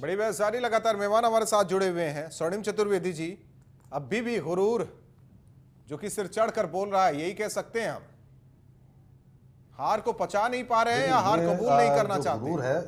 बड़ी बहस जारी, लगातार मेहमान हमारे साथ जुड़े हुए हैं। स्वर्णिम चतुर्वेदी जी, अभी भी गुरूर जो कि सिर चढ़कर बोल रहा है, यही कह सकते हैं हम? हार को पचा नहीं पा रहे हैं या हार कबूल नहीं करना चाहते? गुरूर है,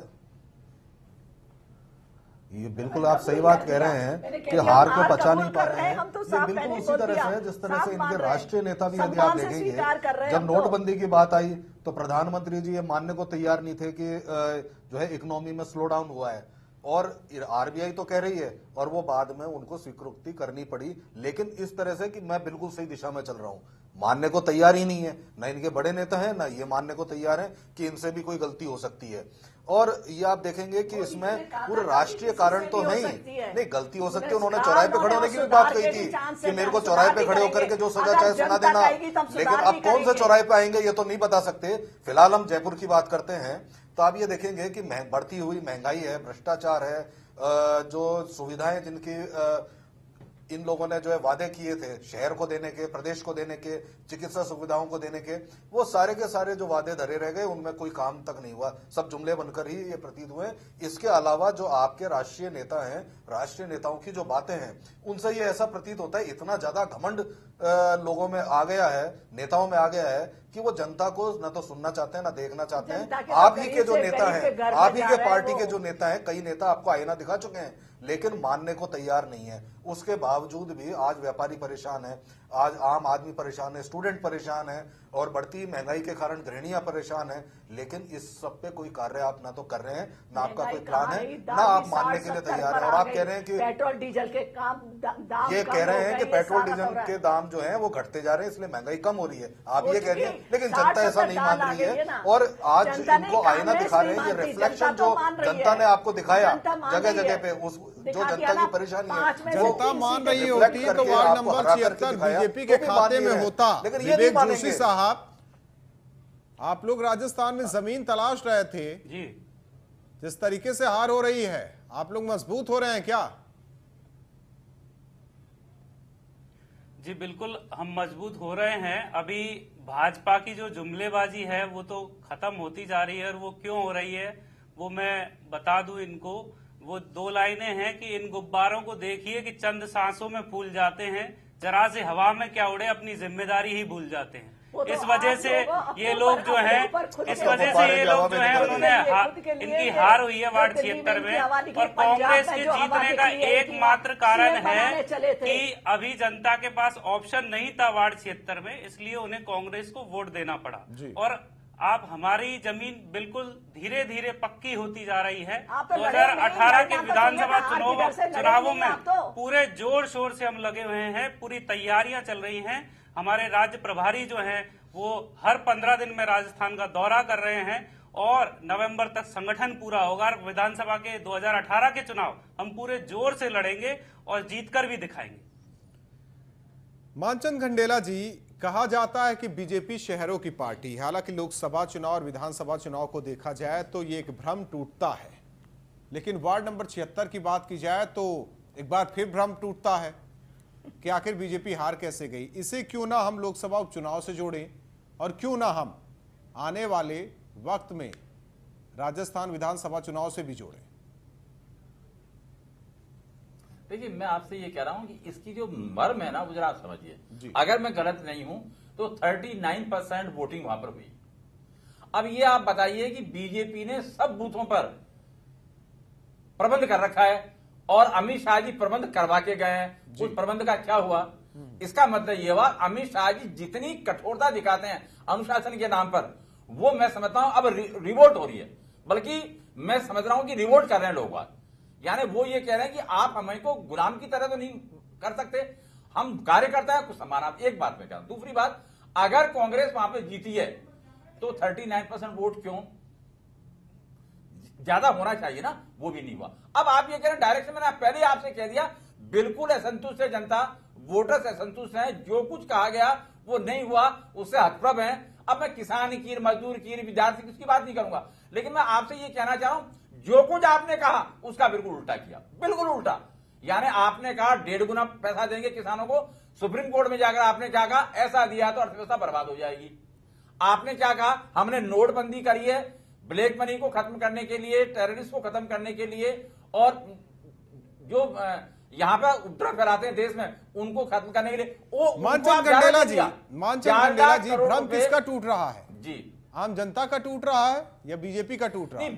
ये बिल्कुल आप सही बात कह रहे हैं कि हार को पचा नहीं पा रहे हैं। ये बिल्कुल उसी तरह से है जिस तरह से इनके राष्ट्रीय नेता भी, यदि आप देखेंगे, जब नोटबंदी की बात आई तो प्रधानमंत्री जी ये मानने को तैयार नहीं थे कि जो है इकोनॉमी में स्लो डाउन हुआ है, और आरबीआई तो कह रही है, और वो बाद में उनको स्वीकृति करनी पड़ी, लेकिन इस तरह से कि मैं बिल्कुल सही दिशा में चल रहा हूं। मानने को तैयार ही नहीं है, ना इनके बड़े नेता हैं, ना ये मानने को तैयार है कि इनसे भी कोई गलती हो सकती है। और ये आप देखेंगे कि इसमें पूरे राष्ट्रीय कारण तो नहीं गलती हो सकती है। उन्होंने चौराहे पे खड़े होने की भी बात कही थी कि मेरे को चौराहे पे खड़े होकर के जो सजा चाहे सुना देना, लेकिन अब कौन से चौराहे पे आएंगे ये तो नहीं बता सकते। फिलहाल हम जयपुर की बात करते हैं, तो आप ये देखेंगे कि बढ़ती हुई महंगाई है, भ्रष्टाचार है, जो सुविधाएं जिनकी इन लोगों ने जो है वादे किए थे शहर को देने के, प्रदेश को देने के, चिकित्सा सुविधाओं को देने के, वो सारे के सारे जो वादे धरे रह गए, उनमें कोई काम तक नहीं हुआ, सब जुमले बनकर ही ये प्रतीत हुए। इसके अलावा जो आपके राष्ट्रीय नेता हैं, राष्ट्रीय नेताओं की जो बातें हैं, उनसे ये ऐसा प्रतीत होता है, इतना ज्यादा घमंड लोगों में आ गया है, नेताओं में आ गया है कि वो जनता को न तो सुनना चाहते हैं ना देखना चाहते हैं। आप ही के जो नेता हैं, आप ही के पार्टी के जो नेता हैं, कई नेता आपको आईना दिखा चुके हैं, लेकिन मानने को तैयार नहीं है। उसके बावजूद भी आज व्यापारी परेशान है, आज आम आदमी परेशान है, स्टूडेंट परेशान है, और बढ़ती महंगाई के कारण गृहिणियां परेशान है। लेकिन इस सब पे कोई कार्य आप ना तो कर रहे हैं, ना आपका कोई प्लान है, ना आप मानने के लिए तैयार है। और आप कह रहे हैं कि पेट्रोल डीजल के दाम, ये कह रहे हैं कि पेट्रोल डीजल के दाम जो है वो घटते जा रहे हैं, इसलिए महंगाई कम हो रही है, आप ये कह रही है। लेकिन जनता ऐसा नहीं मान रही है, और आज इनको आईना दिखा रहे हैं। ये रिफ्लेक्शन जो जनता ने आपको दिखाया जगह जगह पे, उस जो जनता की परेशानी है, जनता मान रही होती है तो वार्ड नंबर 76 बीजेपी के खाते में होता। विवेक जोशी साहब, आप लोग राजस्थान में जमीन तलाश रहे थे जी, जिस तरीके से हार हो रही है, आप लोग मजबूत हो रहे हैं क्या? जी बिल्कुल, हम मजबूत हो रहे हैं। अभी भाजपा की जो जुमलेबाजी है वो तो खत्म होती जा रही है, और वो क्यों हो रही है वो मैं बता दूं इनको। वो दो लाइनें हैं कि इन गुब्बारों को देखिए कि चंद सांसों में फूल जाते हैं, जरा से हवा में क्या उड़े अपनी जिम्मेदारी ही भूल जाते हैं। इस वजह से ये लोग जो हैं, इस वजह से ये लोग जो हैं, उन्होंने इनकी हार हुई है वार्ड 76 में। और कांग्रेस के जीतने का एकमात्र कारण है कि अभी जनता के पास ऑप्शन नहीं था वार्ड 76 में, इसलिए उन्हें कांग्रेस को वोट देना पड़ा। और आप हमारी जमीन बिल्कुल धीरे धीरे पक्की होती जा रही है। 2018 के विधानसभा चुनावों में पूरे जोर शोर से हम लगे हुए हैं, पूरी तैयारियां चल रही हैं। हमारे राज्य प्रभारी जो हैं वो हर 15 दिन में राजस्थान का दौरा कर रहे हैं, और नवंबर तक संगठन पूरा होगा। विधानसभा के 2018 के चुनाव हम पूरे जोर से लड़ेंगे और जीतकर भी दिखाएंगे। मानचंद खंडेला जी, कहा जाता है कि बीजेपी शहरों की पार्टी है। हालांकि लोकसभा चुनाव और विधानसभा चुनाव को देखा जाए तो ये एक भ्रम टूटता है, लेकिन वार्ड नंबर 76 की बात की जाए तो एक बार फिर भ्रम टूटता है कि आखिर बीजेपी हार कैसे गई। इसे क्यों ना हम लोकसभा उपचुनाव से जोड़ें, और क्यों ना हम आने वाले वक्त में राजस्थान विधानसभा चुनाव से भी जोड़ें। देखिए, मैं आपसे ये कह रहा हूं कि इसकी जो मर्म है ना, वो जरा आप समझिए। अगर मैं गलत नहीं हूं तो 39% वोटिंग वहां पर हुई। अब ये आप बताइए कि बीजेपी ने सब बूथों पर प्रबंध कर रखा है, और अमित शाह जी प्रबंध करवा के गए हैं। उस प्रबंध का क्या हुआ? इसका मतलब ये हुआ अमित शाह जी जितनी कठोरता दिखाते हैं अनुशासन के नाम पर, वो मैं समझता हूं अब रिवोल्ट हो रही है, बल्कि मैं समझ रहा हूं कि रिवोल्ट कर रहे हैं लोग। यानी वो ये कह रहे हैं कि आप हमें को गुलाम की तरह तो नहीं कर सकते, हम कार्यकर्ता हैं, कुछ सम्मान। आप एक बात में कह रहा हूं। दूसरी बात, अगर कांग्रेस वहां पे जीती है तो 39% वोट क्यों, ज्यादा होना चाहिए ना, वो भी नहीं हुआ। अब आप ये कह रहे हैं डायरेक्शन, मैंने पहले आपसे कह दिया, बिल्कुल असंतुष्ट है जनता, वोटर्स असंतुष्ट हैं, जो कुछ कहा गया वो नहीं हुआ, उससे हतप्रभ है। अब मैं किसान की, मजदूर की, विद्यार्थी की, उसकी बात नहीं करूंगा, लेकिन मैं आपसे ये कहना चाह रहा हूं, जो कुछ आपने कहा उसका बिल्कुल उल्टा किया, बिल्कुल उल्टा। यानी आपने कहा 1.5 गुना पैसा देंगे किसानों को, सुप्रीम कोर्ट में जाकर आपने क्या कहा, ऐसा दिया तो अर्थव्यवस्था बर्बाद हो जाएगी। आपने क्या कहा, हमने नोटबंदी करी है ब्लैक मनी को खत्म करने के लिए, टेररिस्ट को खत्म करने के लिए, और जो यहाँ पे उपद्रव फैलाते हैं देश में, उनको खत्म करने के लिए मानचंद गंडेला जी, भ्रम किसका टूट रहा है जी? आम जनता का टूट रहा है या बीजेपी का टूट रहा है?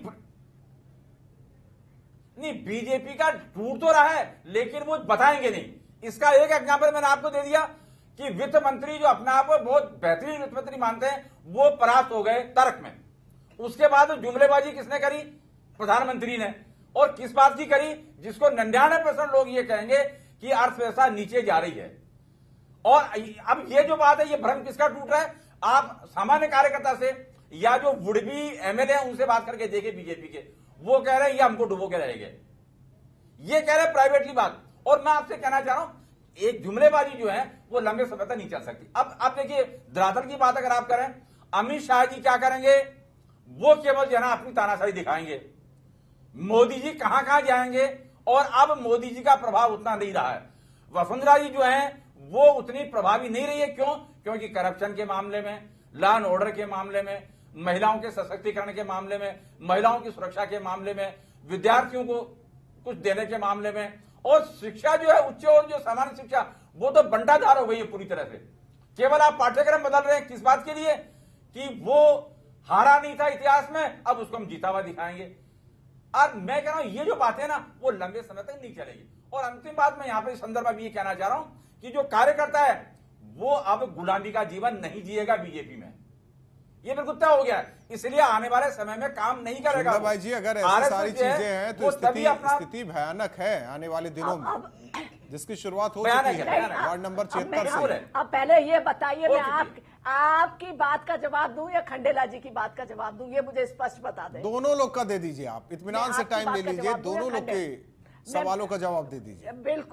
नहीं, बीजेपी का टूट तो रहा है, लेकिन वो बताएंगे नहीं। इसका एक एग्जाम्पल मैंने आपको दे दिया कि वित्त मंत्री, जो अपने आप को बहुत बेहतरीन वित्त मंत्री मानते हैं, वो परास्त हो गए तर्क में। उसके बाद जुमलेबाजी किसने करी? प्रधानमंत्री ने। और किस बात की करी? जिसको 99% लोग ये कहेंगे कि अर्थव्यवस्था नीचे जा रही है। और अब ये जो बात है, ये भ्रम किसका टूट रहा है? आप सामान्य कार्यकर्ता से या जो वुडबी एमएलए हैं उनसे बात करके देखे बीजेपी के, वो कह रहे हैं ये हमको डुबो के रहेंगे, ये कह रहे हैं प्राइवेटली बात। और मैं आपसे कहना चाह रहा हूं, एक जुमलेबाजी जो है वो लंबे समय तक नहीं चल सकती। अब आप देखिए, धरातल की बात अगर आप करें, अमित शाह जी क्या करेंगे? वो केवल जो है ना अपनी तानाशाही दिखाएंगे। मोदी जी कहां कहां जाएंगे, और अब मोदी जी का प्रभाव उतना नहीं रहा है। वसुंधरा जी जो है वो उतनी प्रभावी नहीं रही है। क्यों? क्योंकि करप्शन के मामले में, लॉ एंड ऑर्डर के मामले में, महिलाओं के सशक्तिकरण के मामले में, महिलाओं की सुरक्षा के मामले में, विद्यार्थियों को कुछ देने के मामले में, और शिक्षा जो है उच्च और जो सामान्य शिक्षा, वो तो बंटाधार हो गई है पूरी तरह से। केवल आप पाठ्यक्रम बदल रहे हैं, किस बात के लिए? कि वो हारा नहीं था इतिहास में, अब उसको हम जीता हुआ दिखाएंगे। और मैं कह रहा हूं, ये जो बातें ना वो लंबे समय तक नहीं चलेगी। और अंतिम बात मैं यहां पर इस संदर्भ में ये कहना चाह रहा हूं कि जो कार्यकर्ता है वो अब गुलामी का जीवन नहीं जिएगा बीजेपी में, ये बिल्कुल तय हो गया है। इसलिए आने वाले समय में काम नहीं करेगा भाई जी। अगर ऐसी सारी चीजें हैं तो स्थिति भयानक है आने वाले दिनों में, जिसकी शुरुआत हो चुकी है वार्ड नंबर 76 से। अब पहले ये बताइए, मैं आपकी बात का जवाब दूं या खंडेला जी की बात का जवाब दूं, ये मुझे स्पष्ट बता दें। दोनों लोग का दे दीजिए, आप इत्मीनान से टाइम ले लीजिए, दोनों लोग के सवालों का जवाब दे दीजिए।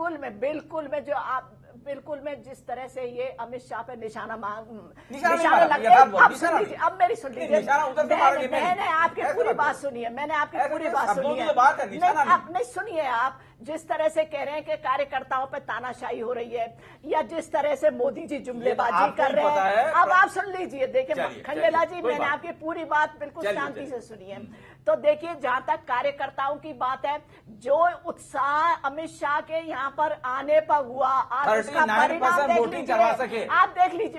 बिल्कुल मैं जिस तरह से ये अमित शाह पे निशाना लगे, अब मेरी सुन लीजिए, मैंने आपकी पूरी बात सुनी है, मैंने आपकी पूरी बात सुनी है। नहीं सुनिए, आप जिस तरह से कह रहे हैं कि कार्यकर्ताओं पे तानाशाही हो रही है, या जिस तरह से मोदी जी जुमलेबाजी कर रहे हैं, अब आप सुन लीजिए। देखिए खंडेला जी, मैंने आपकी पूरी बात बिल्कुल शांति से सुनी है। तो देखिए, जहां तक कार्यकर्ताओं की बात है, जो उत्साह अमित शाह के यहाँ पर आने पर हुआ, आप उसका परिणाम देख लीजिए, आप देख लीजिए।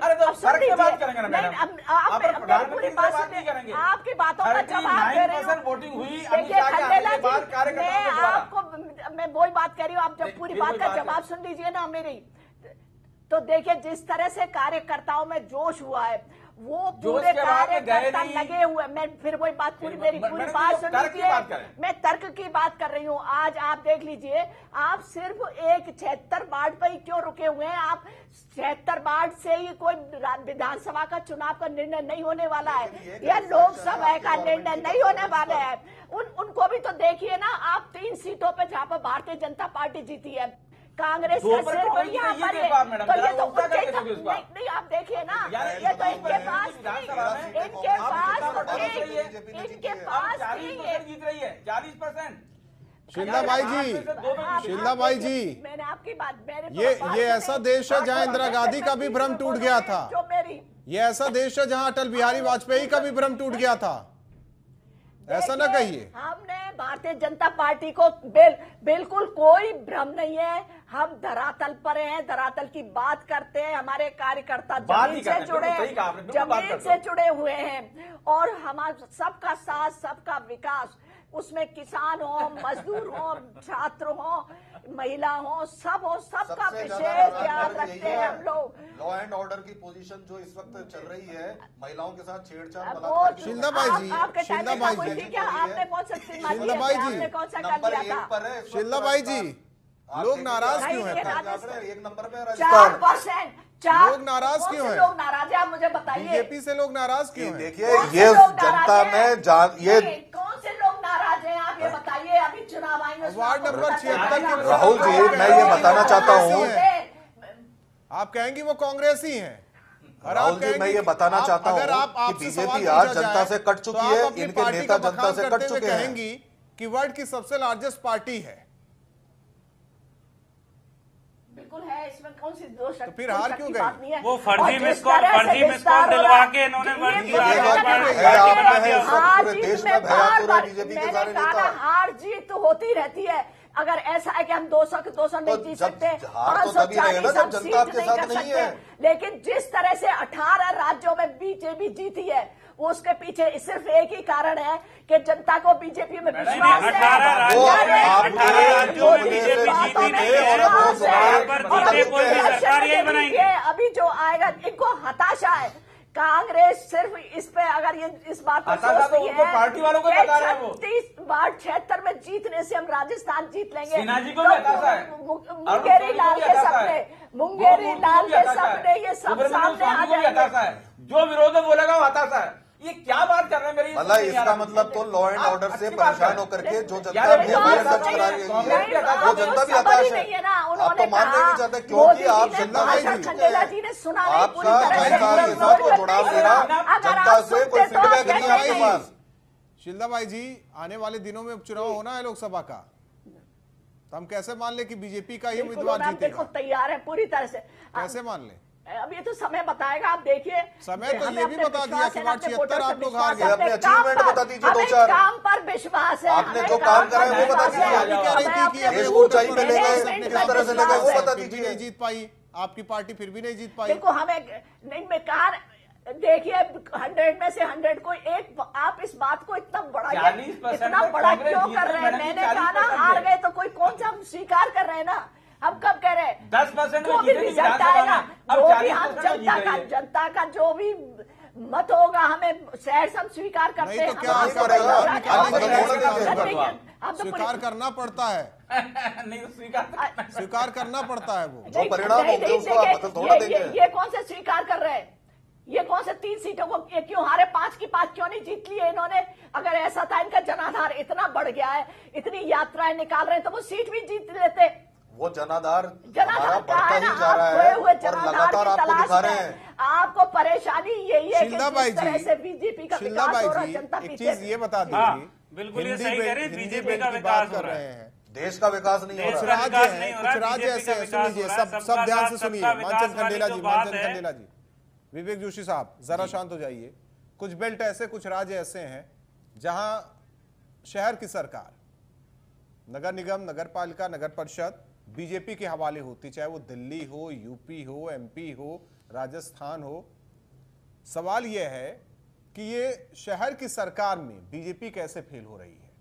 आपकी बातों का जवाब दे रही हूँ। देखिए खंडेला जी, मैं आपको, मैं वही बात कह रही हूँ, आप जब पूरी बात का जवाब सुन लीजिए ना मेरी। तो देखिए, जिस तरह से कार्यकर्ताओं में जोश हुआ है, वो पूरे कार्यकर्ता लगे हुए। मैं फिर वही बात, मेरी पूरी बात सुन लीजिए, मैं तर्क की बात कर रही हूँ। आज आप देख लीजिए, आप सिर्फ एक 76 वार्ड पर ही क्यों रुके हुए हैं? आप 76 वार्ड से ही कोई विधानसभा का चुनाव का निर्णय नहीं होने वाला है, या लोकसभा का निर्णय नहीं होने वाला है। उनको भी तो देखिए ना, आप 3 सीटों पे जहाँ पर भारतीय जनता पार्टी जीती है, कांग्रेस का सिर्फ यहाँ पर है। तो ये तो नहीं, आप देखिए ना, ये तो इनके पास जीत रही है 40%। शीला भाई जी, मैंने आपकी बात, ये ऐसा देश है जहां इंदिरा गांधी का भी भ्रम टूट गया था। ये ऐसा देश है जहां अटल बिहारी वाजपेयी का भी भ्रम टूट गया था। ऐसा ना कहिए। हमने भारतीय जनता पार्टी को बिल्कुल कोई भ्रम नहीं है। हम धरातल पर हैं, धरातल की बात करते हैं। हमारे कार्यकर्ता जमीन से जुड़े हुए हैं, और हमारा सबका साथ, सबका विकास, उसमें किसान हो, मजदूर हो, छात्र हो, महिला हो, सबका विशेष ध्यान रखते हैं हम लोग। लॉ एंड ऑर्डर की पोजीशन जो इस वक्त चल रही है, महिलाओं के साथ छेड़छाड़, शीला भाई जी, शीला भाई जी, आपने कौन सा आपने कौन सा कर लिया था? शीला भाई जी, लोग नाराज क्यों हैं? 1 नंबर पे 4%। लोग नाराज क्यों हैं? लोग नाराज है, आप मुझे बताइए। बीजेपी से लोग नाराज क्यों हैं? देखिए, ये जनता में ये कौन से लोग नाराज हैं, आप ये बताइए। अभी चुनाव आएंगे, वार्ड नंबर 76 राहुल जी, मैं ये बताना चाहता हूँ, आप कहेंगे वो कांग्रेसी हैं। राहुल जी, मैं ये बताना चाहता हूँ कि बीजेपी आज जनता से कट चुकी है, इनके नेता जनता से कट चुके हैं। कहेंगी कि वर्ल्ड की सबसे लार्जेस्ट पार्टी है। बिल्कुल है, इसमें कौन सी दो शक, तो फिर हार क्यों गई? वो फर्जी मिस कॉल दिलवा के इन्होंने हार जीत तो होती रहती है। अगर ऐसा है कि हम 200 नहीं जीत सकते, 540 सीट नहीं कर सकते, लेकिन जिस तरह से 18 राज्यों में बीजेपी जीती है, उसके पीछे सिर्फ एक ही कारण है कि जनता को बीजेपी में विश्वास है। 18 राज्यों में बीजेपी जीती नहीं है। अभी जो आएगा इनको हताशा है। कांग्रेस सिर्फ इस पे अगर ये इस बात को सोचती है पार्टी वालों को बता रहे हैं वो 36 बार 76 में जीतने से हम राजस्थान जीत लेंगे। मुंगेरी लाल के सपने, मुंगेरी लाल के सपने ये सब सामने आ जाएंगे। जो विरोध बोलेगा वो हताशा है। ये क्या बात कर रहे हैं मेरी? मतलब इसका मतलब तो लॉ एंड ऑर्डर से परेशान होकर के जो जनता भी हताश करा रही है, वो जनता भी हताश है। आप तो मानना ही नहीं चाहते क्योंकि आप खंडेला जी ने सुना आपका 2 साल के साथ कोई जुड़ाव नहीं रहा, जनता से कोई फीडबैक नहीं है आपके पास। शिल्दा भाई जी, आने वाले दिनों में उपचुनाव होना है लोकसभा का, तो हम कैसे मान ले कि बीजेपी का ही उम्मीदवार जीतेगा? तैयार है पूरी तरह से। कैसे मान ले? अब ये तो समय बताएगा, आप देखिए। समय तो ये भी बता दिया कि 76 आप लोग हार गए। अपने अचीवमेंट बता दीजिए 2-4। काम पर विश्वास है, आपने जो काम करा है वो बता दीजिए। देश को ऊंचाई पे ले गए, किस तरह से ले गए वो बता दीजिए। नहीं जीत पाई आपकी पार्टी, फिर भी नहीं जीत पाई। देखो हमें नहीं, मैं कहा देखिए 100 में से 100 को एक, आप इस बात को इतना बड़ा क्यों कर रहे हैं? मैंने कहा ना हार गए तो कोई कौन सा हम स्वीकार कर रहे हैं ना, हम कब कह रहे हैं 10% जो भी रिजल्ट आएगा, जो भी हम जनता का जो भी मत होगा हमें शहर से हम स्वीकार करते हैं। स्वीकार करना पड़ता है, नहीं स्वीकार करना पड़ता है। वो जो परिणाम होंगे उसको आप बदल थोड़ा देंगे। ये कौन से स्वीकार कर रहे हैं? ये कौन से 3 सीटों को क्यों हारे? 5 की 5 क्यों नहीं जीत लिए इन्होंने? अगर ऐसा था इनका जनाधार इतना बढ़ गया है, इतनी यात्राएं निकाल रहे हैं, तो वो सीट भी जीत लेते। वो जनाधार हमारा बढ़ता ही जा रहा है और लगातार आपको दिखा रहे हैं। आपको परेशानी यही है शिल्दा भाई जी, से बीजेपी का शिल्दा भाई जी एक चीज ये बता दीजिए, बिल्कुल ये सही कह रहे हैं, बीजेपी का विकास कर रहे हैं, देश का विकास नहीं हो कुछ रहा। राज्य है, कुछ राज्य ऐसे हैं, सुनिए सब ध्यान से सुनिए। मानचंद खंडेला जी, मानचंद खंडेला जी, विवेक जोशी साहब जरा शांत हो जाइए। कुछ बेल्ट ऐसे, कुछ राज्य ऐसे हैं जहां शहर की सरकार, नगर निगम, नगर पालिका, नगर परिषद बीजेपी के हवाले होती, चाहे वो दिल्ली हो, यूपी हो, एमपी हो, राजस्थान हो। सवाल यह है कि ये शहर की सरकार में बीजेपी कैसे फेल हो रही है?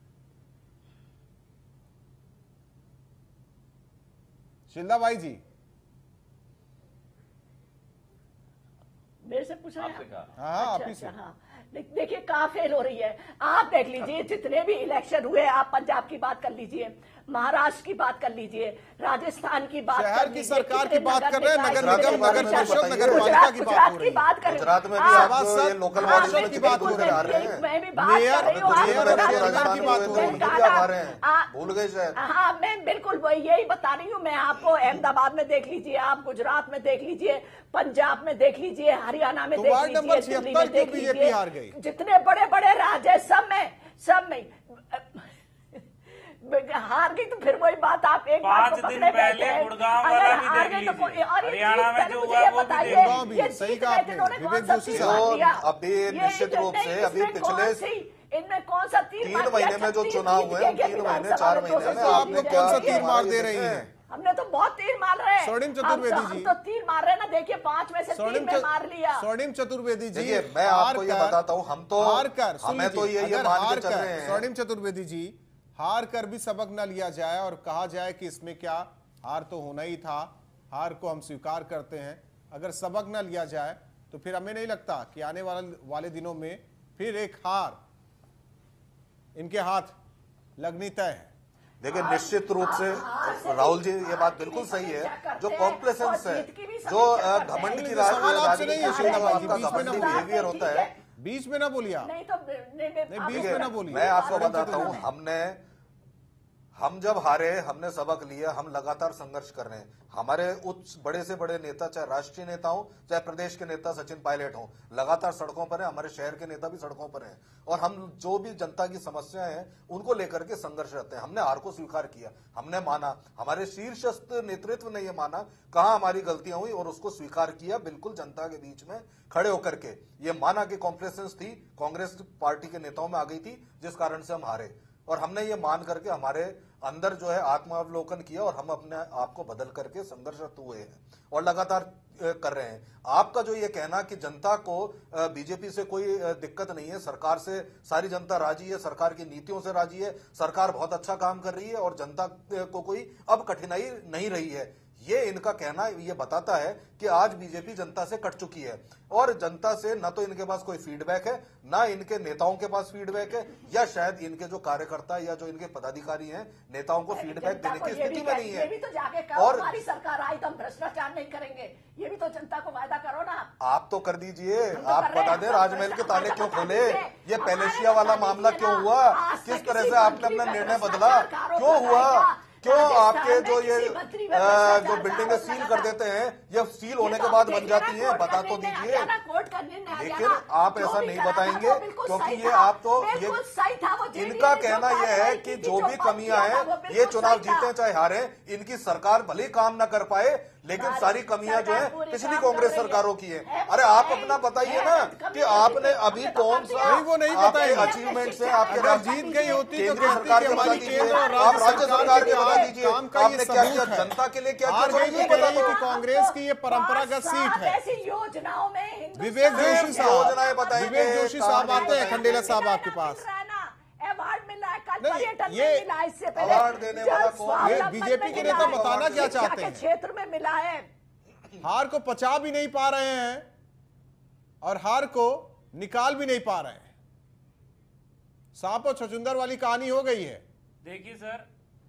शिल्दा भाई जी, मेरे से पूछ रहे हैं? हाँ आप ही से। देखिए कहाँ फेल हो रही है, आप देख लीजिए जितने भी इलेक्शन हुए, आप पंजाब की बात कर लीजिए, महाराष्ट्र की बात कर लीजिए, राजस्थान की बात, शहर की सरकार की बात कर रहे हैं, नगर निगम, नगर परिषद, नगर पालिका की बात हो रही है। गुजरात में भी आप ये लोकल बॉडी की बात हो रही है, मैं भी बात कर रही हूँ, राजस्थान की बात हो रही है, भूल गए शायद। हाँ मैं बिल्कुल यही बता रही हूँ। मैं आपको अहमदाबाद में देख लीजिए, आप गुजरात में देख लीजिए, पंजाब में देख लीजिए, हरियाणा में देख लीजिए, दिल्ली में देख लीजिए, जितने बड़े बड़े राज्य है सब में हार गई। तो फिर वही बात, आप एक बात को पकड़े बैठे हैं। अगर हार गई तो हरियाणा में जो हुआ वो बताइए, सही कहा आपने विवेक जोशी साहब। अभी निश्चित रूप से अभी पिछले इनमें कौन सा 3 महीने में जो चुनाव हुए, 3 महीने 4 महीने में आप लोग कौन सा तीर मार दे रही हैं? हमने तो बहुत तीर मार रहे हैं। स्वर्णिम चतुर्वेदी जी, हम तो तीर मार रहे हैं ना, देखिए 5 में से 3 में मार लिया। स्वर्णिम चतुर्वेदी जी, देखिए मैं आपको ये बताता हूँ, हम तो हार कर, हमें तो ये मान के चल रहे हैं। स्वर्णिम चतुर्वेदी जी, हार कर भी सबक न लिया जाए और कहा जाए कि इसमें क्या, हार तो होना ही था, हार को हम स्वीकार करते हैं। अगर सबक न लिया जाए तो फिर हमें नहीं लगता कि आने वाले दिनों में फिर एक हार इनके हाथ लगनी तय है। देखिए निश्चित रूप से राहुल जी ये बात बिल्कुल सही है, जो कॉम्प्लेसेंस है, जो घमंड की बिहेवियर होता है, बीच में ना बोलिए, नहीं तो बीच में ना बोलिए। मैं आपको बताता हूँ, हम जब हारे, हमने सबक लिया, हम लगातार संघर्ष कर रहे हैं। हमारे उच्च बड़े से बड़े नेता, चाहे राष्ट्रीय नेता हो, चाहे प्रदेश के नेता सचिन पायलट हो, लगातार सड़कों पर हैं। हमारे शहर के नेता भी सड़कों पर हैं और हम जो भी जनता की समस्याएं हैं उनको लेकर के संघर्ष रहते हैं। हमने हार को स्वीकार किया, हमने माना, हमारे शीर्षस्थ नेतृत्व ने यह माना कहां हमारी गलतियां हुई और उसको स्वीकार किया। बिल्कुल जनता के बीच में खड़े होकर के ये माना कि कॉम्प्लेसेंस थी, कांग्रेस पार्टी के नेताओं में आ गई थी, जिस कारण से हम हारे। और हमने ये मान करके हमारे अंदर जो है आत्मावलोकन किया और हम अपने आप को बदल करके संघर्षरत हुए हैं और लगातार कर रहे हैं। आपका जो ये कहना कि जनता को बीजेपी से कोई दिक्कत नहीं है, सरकार से सारी जनता राजी है, सरकार की नीतियों से राजी है, सरकार बहुत अच्छा काम कर रही है और जनता को कोई अब कठिनाई नहीं रही है, ये इनका कहना ये बताता है कि आज बीजेपी जनता से कट चुकी है और जनता से न तो इनके पास कोई फीडबैक है, ना इनके नेताओं के पास फीडबैक है, या शायद इनके जो कार्यकर्ता या जो इनके पदाधिकारी हैं नेताओं को फीडबैक देने की स्थिति में नहीं है। ये भी तो जाके कहो, और हमारी सरकार आई तो हम भ्रष्टाचार नहीं करेंगे, ये भी तो जनता को वायदा करो ना। आप तो कर दीजिए, आप बता दें राजमहल के ताले क्यों खोले, ये पैलेसिया वाला मामला क्यों हुआ, किस तरह से आपने अपना निर्णय बदला, क्यों हुआ, क्यों आपके जो ये जो बिल्डिंगें सील कर देते हैं ये सील होने के बाद बन जाती हैं, बता तो दीजिए। लेकिन आप ऐसा नहीं बताएंगे क्योंकि ये आप तो ये इनका कहना यह है कि जो भी कमियां हैं ये चुनाव जीते चाहे हारे, इनकी सरकार भले ही काम ना कर पाए लेकिन सारी कमियां जो है पिछली कांग्रेस सरकारों की है। अरे आप अपना बताइए ना कि आपने अभी कौन सा वो नहीं बताएंगे अचीवमेंट है आपके, अगर जीत गई होती तो सरकार के बता दीजिए, आप राज्य सरकार के बता दीजिए आपने क्या किया, जनता के लिए क्या किया। कि कांग्रेस की ये परंपरागत सीट है। ऐसी योजनाओं में विवेक जोशी साहब, योजनाएं बताइए, विवेक जोशी साहब आते हैं खंडेला साहब आपके पास। अवार्ड मिला है, कल नहीं, पर्यटन ये में मिला, इससे पहले अवार्ड देने वाला कौन? ये बीजेपी के नेता बताना क्या चाहते हैं? क्षेत्र में मिला है। हार को पचा भी नहीं पा रहे हैं और हार को निकाल भी नहीं पा रहे हैं। सांप और छछूंदर वाली कहानी हो गई है। देखिए सर,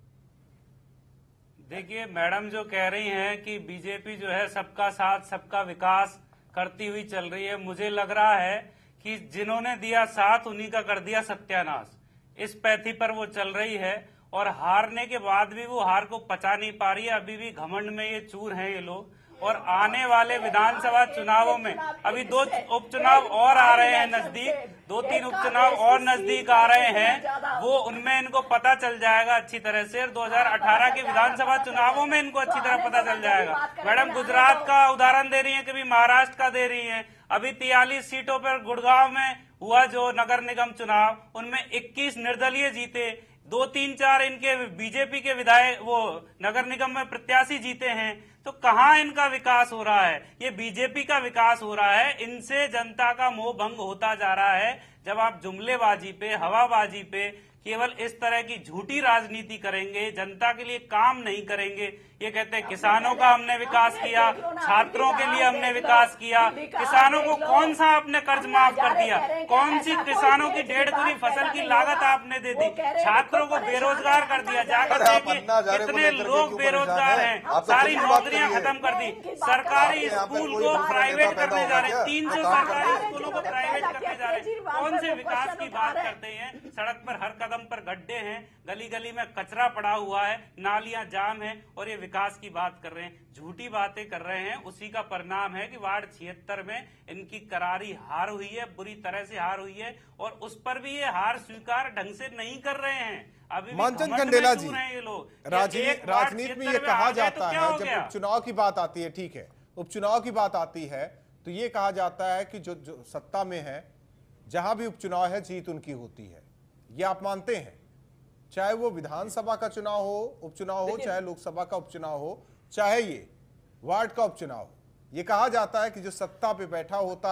देखिए मैडम जो कह रही हैं कि बीजेपी जो है सबका साथ सबका विकास करती हुई चल रही है, मुझे लग रहा है कि जिन्होंने दिया साथ उन्हीं का कर दिया सत्यानाश। इस पैथी पर वो चल रही है और हारने के बाद भी वो हार को पचा नहीं पा रही है। अभी भी घमंड में ये चूर हैं ये लोग। और आने वाले विधानसभा चुनावों में अभी 2 उपचुनाव और आ रहे हैं नजदीक, 2-3 उपचुनाव और नजदीक आ रहे हैं, वो उनमें इनको पता चल जाएगा अच्छी तरह से। और 2018 के विधानसभा चुनावों में इनको अच्छी तरह पता चल जाएगा। मैडम गुजरात का उदाहरण दे रही है, कभी महाराष्ट्र का दे रही है। अभी 43 सीटों पर गुड़गांव में हुआ जो नगर निगम चुनाव, उनमें 21 निर्दलीय जीते, 2-3-4 इनके बीजेपी के विधायक वो नगर निगम में प्रत्याशी जीते हैं। तो कहां इनका विकास हो रहा है? ये बीजेपी का विकास हो रहा है। इनसे जनता का मोह भंग होता जा रहा है जब आप जुमलेबाजी पे, हवाबाजी पे, केवल इस तरह की झूठी राजनीति करेंगे, जनता के लिए काम नहीं करेंगे। ये कहते हैं किसानों का हमने विकास किया, छात्रों के लिए हमने विकास किया। किसानों को कौन सा आपने कर्ज माफ कर दिया? कौन सी किसानों की 1.5 गुनी फसल की लागत आपने दे दी? छात्रों को बेरोजगार कर दिया। जाकर देखिए कितने लोग बेरोजगार हैं। सारी नौकरियां खत्म कर दी। सरकारी स्कूल को प्राइवेट करने जा रहे, 300 सरकारी स्कूलों को प्राइवेट करने जा रहे। कौन से विकास की बात करते हैं? सड़क पर हर कदम पर गड्ढे हैं, गली गली में कचरा पड़ा हुआ है, नालियां जाम है और ये विकास की बात कर रहे हैं, झूठी बातें कर रहे हैं। उसी का परिणाम है कि वार्ड 76 में इनकी करारी हार हुई है, बुरी तरह से हार हुई है और उस पर भी ये हार स्वीकार ढंग से नहीं कर रहे हैं। अभी मानचंद खंडेला जी, ये लोग राजनीति में ये कहा जाता है जब उपचुनाव की बात आती है, ठीक है, उपचुनाव की बात आती है तो ये कहा जाता है कि जो सत्ता में है, जहां भी उपचुनाव है जीत उनकी होती है। ये आप मानते हैं? चाहे वो विधानसभा का चुनाव हो, उपचुनाव हो, चाहे लोकसभा का उपचुनाव हो, चाहे ये वार्ड का उपचुनाव हो, ये कहा जाता है कि जो सत्ता पे बैठा होता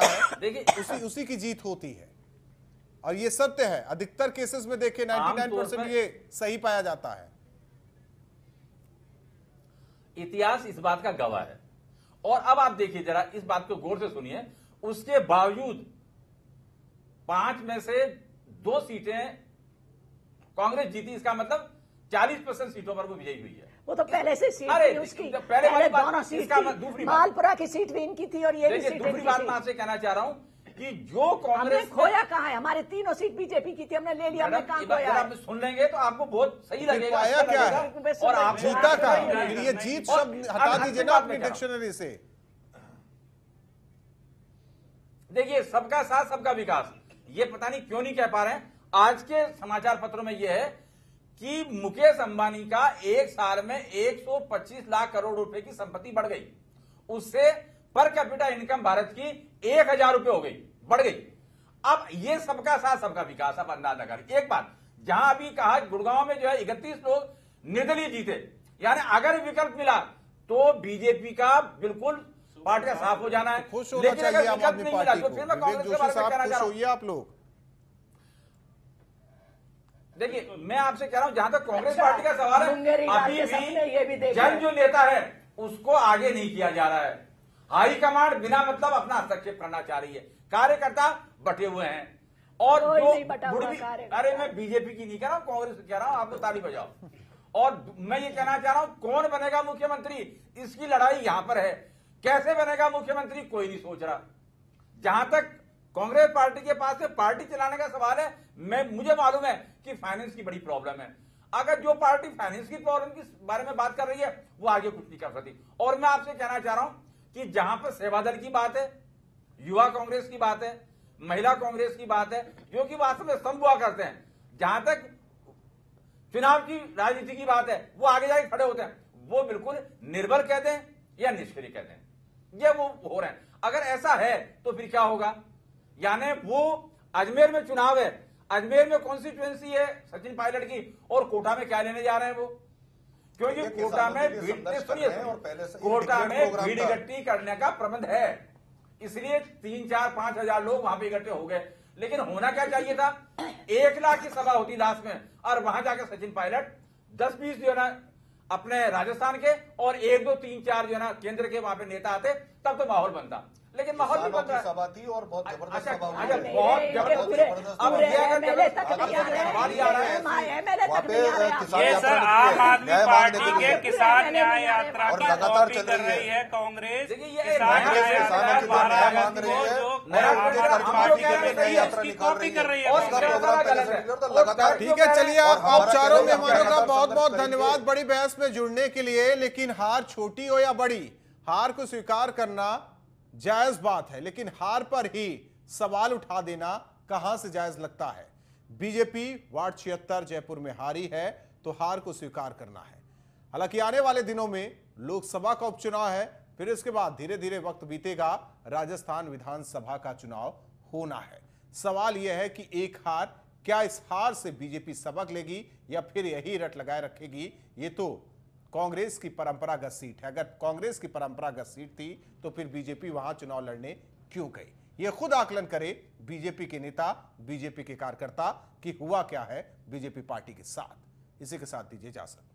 है उसी की जीत होती है। और ये सत्य है। अधिकतर केसेस में देखिए 99% ये सही पाया जाता है। इतिहास इस बात का गवाह है। और अब आप देखिए जरा, इस बात को गौर से सुनिए, उसके बावजूद 5 में से 2 सीटें कांग्रेस जीती। इसका मतलब 40% सीटों पर वो विजयी हुई है। वो तो पहले से सीट अरे थी उसकी, पहले वाली बात, दोनों सीट इसका थी। दूसरी मालपुरा की सीट भी इनकी थी और ये भी सीट दूसरी बात मैं आपसे कहना चाह रहा हूं कि जो हमने कांग्रेस खोया कहाँ है? हमारे 3 सीट बीजेपी की थी, हमने ले लिया, हमने कहाँ खोया है? आप सुन लेंगे तो आपको बहुत सही लगेगा, पाया अच्छा क्या लगेगा। है? और आप जीता का ये जीत और शब्द हटा दीजिए ना अपनी डिक्शनरी से। देखिए, सबका साथ सबका विकास, ये पता नहीं क्यों नहीं कह पा रहे हैं। आज के समाचार पत्रों में यह है कि मुकेश अंबानी का एक साल में 125 लाख करोड़ रुपए की संपत्ति बढ़ गई, उससे पर कैपिटा इनकम भारत की 1000 रुपए हो गई, बढ़ गई। अब ये सबका साथ सबका विकास, आप अंदाज लगा लीजिए। एक बात, जहां अभी कहा गुड़गांव में जो है 31 लोग निर्दलीय जीते, यानी अगर विकल्प मिला तो बीजेपी का बिल्कुल पार्टी का साफ हो जाना है। खुश होना लेकिन अगर चाहिए आम विकल्प आदमी नहीं मिला पार्टी तो को। फिर मैं विवेक कांग्रेस के जोशी बारे में साहब, कहना खुश चाह रहा हूं। होइए आप लोग। देखिए, मैं आपसे कह रहा हूं, जहां तक कांग्रेस पार्टी का सवाल है, मुंगेरी लाल अभी के सपने ये भी भी देखे जन जो नेता है उसको आगे नहीं किया जा रहा है। हाईकमांड बिना मतलब अपना हस्तक्षेप करना चाह रही है, कार्यकर्ता बटे हुए हैं। और कोई जो नहीं बटा हुआ बुढ़वी- कार्यकर्ता। अरे मैं बीजेपी की नहीं कह रहा हूं, कांग्रेस की कह रहा हूं, आपको ताली बजाओ। और मैं ये कहना चाह रहा हूं, कौन बनेगा मुख्यमंत्री, इसकी लड़ाई यहां पर है। कैसे बनेगा मुख्यमंत्री, कोई नहीं सोच रहा। जहां तक कांग्रेस पार्टी के पास से पार्टी चलाने का सवाल है, मुझे मालूम है कि फाइनेंस की बड़ी प्रॉब्लम है। अगर जो पार्टी फाइनेंस की प्रॉब्लम के बारे में बात कर रही है, वो आगे कुछ नहीं कर सकती। और मैं आपसे कहना चाह रहा हूं कि जहां पर सेवादल की बात है, युवा कांग्रेस की बात है, महिला कांग्रेस की बात है, जो कि वास्तव में स्तंभ हुआ करते हैं, जहां तक चुनाव की राजनीति की बात है, वो आगे जाके खड़े होते हैं। वो बिल्कुल निर्बल कहते हैं या निष्क्रिय कहते हैं, ये वो हो रहे हैं। अगर ऐसा है तो फिर क्या होगा? यानी वो अजमेर में चुनाव है, अजमेर में कॉन्स्टिट्यूएंसी है सचिन पायलट की, और कोटा में क्या लेने जा रहे हैं वो? क्योंकि कोटा में कोटा में भीड़ इकट्ठी करने का प्रबंध है, इसलिए 3, 4, 5 हजार लोग वहां पे इकट्ठे हो गए। लेकिन होना क्या चाहिए था? 1 लाख की सभा होती लास्ट में, और वहां जाकर सचिन पायलट 10-20 जो है ना अपने राजस्थान के, और 1, 2, 3, 4 जो है ना केंद्र के वहां पे नेता आते, तब तो माहौल बनता। लेकिन माहौल नहीं बन रहा है। सभा थी और बहुत जबरदस्त सभा हुई। बहुत जबरदस्त। अब ये अगर एमएलए तक नहीं आ सवाल ही आ रहा है, रहे, एमएलए वहाँ तक पे नहीं आ रहे आप। किसान ये यात्रा सर आम निकली है, आदमी न्याय मांगने पार्टी के के लिए। किसान न्याय यात्रा और की लगातार कॉपी चल कर रही है। रही है कांग्रेस। देखिए, ये किसान कांग्रेस न्याय किसानों यात्रा की बारह न्याय अगस्त मांग रही को है, जो नया आम प्रोग्राम आदमी हम पार्टी लोग कर कह रहे रही हैं, है, यात्रा उसकी निकाल कॉपी रही कर रही है और उसका इसका प्रोग्राम गलत पहले से है। निकला, तो और लगातार ठीक है, चलिए और आप हमारा चारों कहना है, मेहमानों का लगातार बहुत बहुत संघर्ष करेंगे। धन्यवाद बड़ी बहस में जुड़ने के लिए। लेकिन हार छोटी हो या बड़ी, हार को स्वीकार करना जायज बात है, लेकिन हार पर ही सवाल उठा देना कहां से जायज लगता है? बीजेपी वार्ड 76 जयपुर में हारी है, तो हार को स्वीकार करना है। हालांकि आने वाले दिनों में लोकसभा का उपचुनाव है, फिर इसके बाद धीरे धीरे वक्त बीतेगा, राजस्थान विधानसभा का चुनाव होना है। सवाल यह है कि एक हार, क्या इस हार से बीजेपी सबक लेगी या फिर यही रट लगाए रखेगी? ये तो कांग्रेस की परंपरागत सीट है। अगर कांग्रेस की परंपरागत सीट थी तो फिर बीजेपी वहां चुनाव लड़ने क्यों गई? यह खुद आकलन करे बीजेपी के नेता, बीजेपी के कार्यकर्ता कि हुआ क्या है बीजेपी पार्टी के साथ। इसी के साथ दीजिए इजाजत।